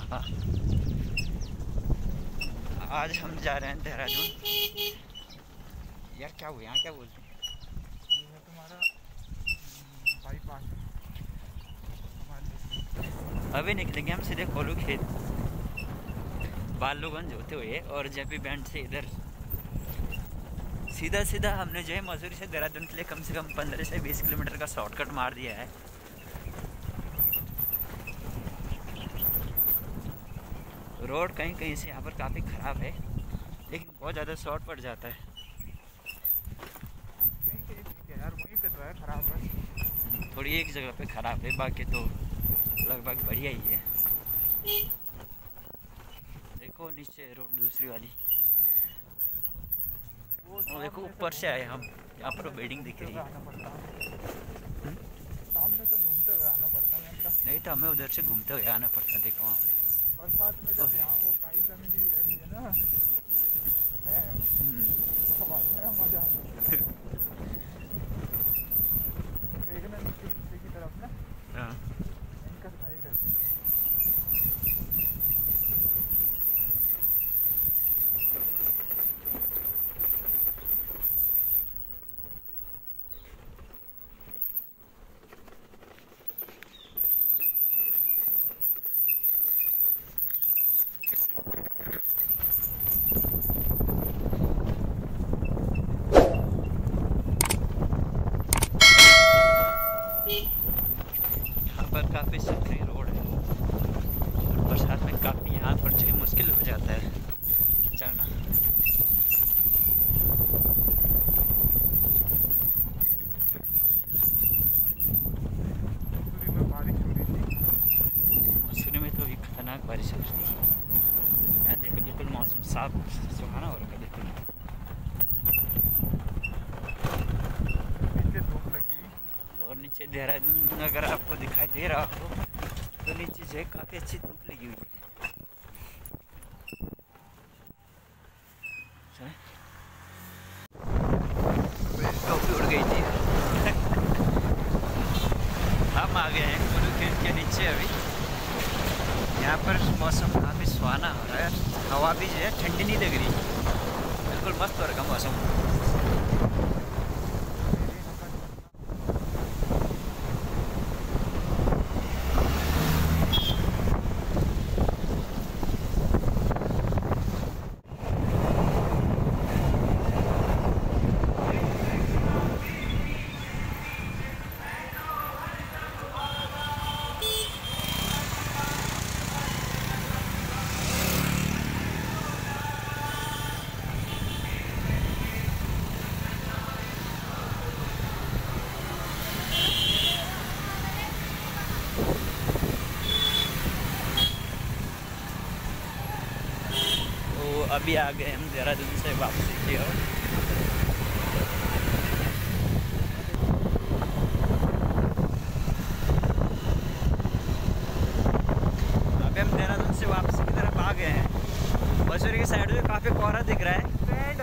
हाँ, आज हम जा रहे हैं देहरादून। यार क्या हुआ, यहाँ क्या बोलते हैं? ये है तुम्हारा बाईपास। अभी निकलेंगे हम सीधे कोलू खेत, बालूगंज होते हुए और जेपी बैंड से इधर सीधा सीधा हमने जो है मसूरी से देहरादून के लिए कम से कम 15 से 20 किलोमीटर का शॉर्टकट मार दिया है। रोड कहीं कहीं से यहाँ पर काफ़ी ख़राब है, लेकिन बहुत ज़्यादा शॉर्ट पड़ जाता है। यार वहीं पे तो है खराब है, थोड़ी एक जगह पे ख़राब है, बाकी तो लगभग बढ़िया ही है। देखो नीचे रोड दूसरी वाली, वो देखो ऊपर से आए हम, यहाँ पर बिल्डिंग दिख रही है। सामने से घूमते हुए आना पड़ता है, नहीं तो हमें उधर से घूमते हुए आना पड़ता। देखो वहाँ पे बरसात में जब यहाँ वो काई जमी रहती है ना, है मजा देखना नीचे नीचे की तरफ ना। हाँ, इनका साइड है। काफ़ी सकरी रोड है और बरसात में काफ़ी यहाँ पर जो मुश्किल हो जाता है चढ़ना। मसूरी में तो अभी खतरनाक बारिश हो रही थी। यहाँ देखो बिल्कुल मौसम साफ सुहाना हो रहा है बिल्कुल। और नीचे देहरादून अगर आपको दिखाई दे रहा हो तो नीचे जो है काफ़ी अच्छी धूप लगी हुई है। टोपी उड़ गई थी। हम आ गए हैं कोलू खेत के नीचे। अभी यहाँ पर मौसम काफ़ी सुहाना हो रहा है, हवा भी जो है ठंडी नहीं लग रही, बिल्कुल मस्त हो रहा है मौसम। अभी आ गए हम देहरादून से वापसी की ओर। अभी हम देहरादून से वापसी की तरफ आ गए हैं। मसूरी की साइड में काफ़ी कोहरा दिख रहा है।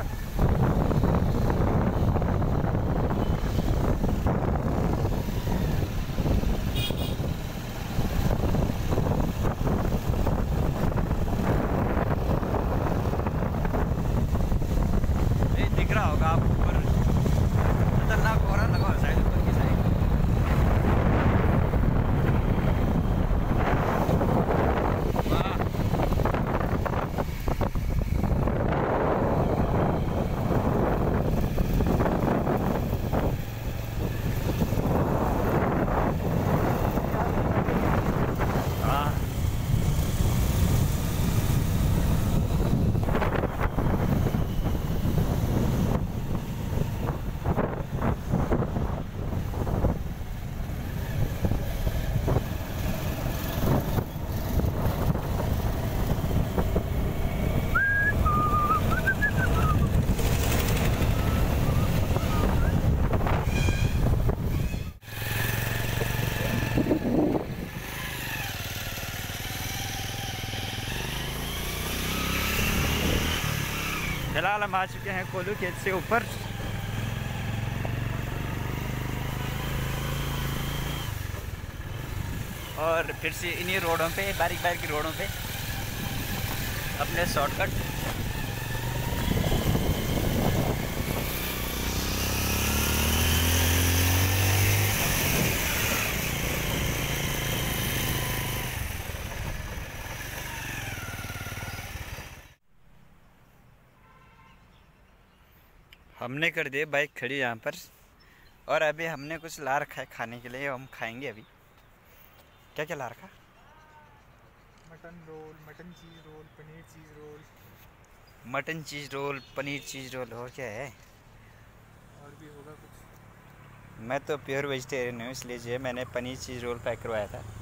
फिलहाल हम आ चुके हैं कोलू खेत से ऊपर। और फिर से इन्हीं रोडों पे, बारीक बारीक रोडों पे अपने शॉर्टकट। हमने कर दिए बाइक खड़ी यहाँ पर, और अभी हमने कुछ ला रखा है खाने के लिए, हम खाएंगे अभी। क्या क्या ला रखा? Mutton roll, mutton cheese roll, paneer cheese roll. Mutton cheese roll, paneer cheese roll, और क्या है? और भी होगा कुछ। मैं तो प्योर वेजिटेरियन हूँ, इसलिए जो है मैंने पनीर चीज़ रोल पैक करवाया था।